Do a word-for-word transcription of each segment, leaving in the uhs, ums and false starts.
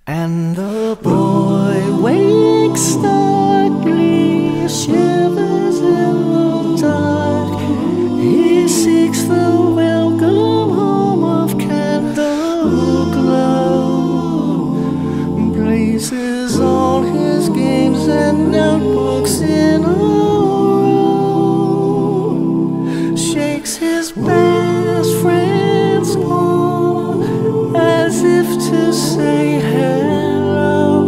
And the boy wakes starkly, shivers in the dark. He seeks the welcome home of candle glow, places all his games and notebooks in a row, shakes his best friend's arm as if to say hello.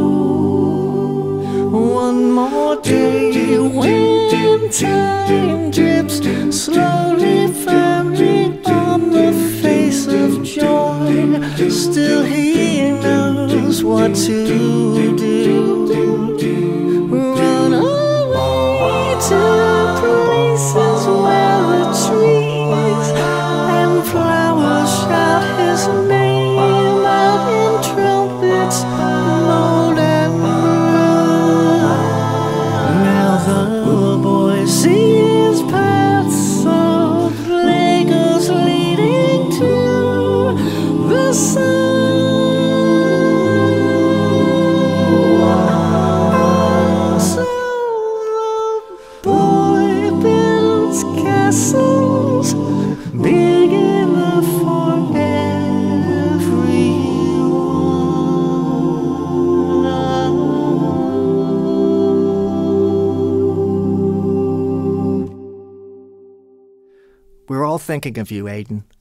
One more day when time drips slowly, firmly on the face of joy, still he knows what to do. Run away to places where the trees and flowers shout his name out in trumpets loud and blue. Now the boy sees paths of Legos leading to the sun. So the boy builds castles big enough for everyone. We're all thinking of you, Aidan.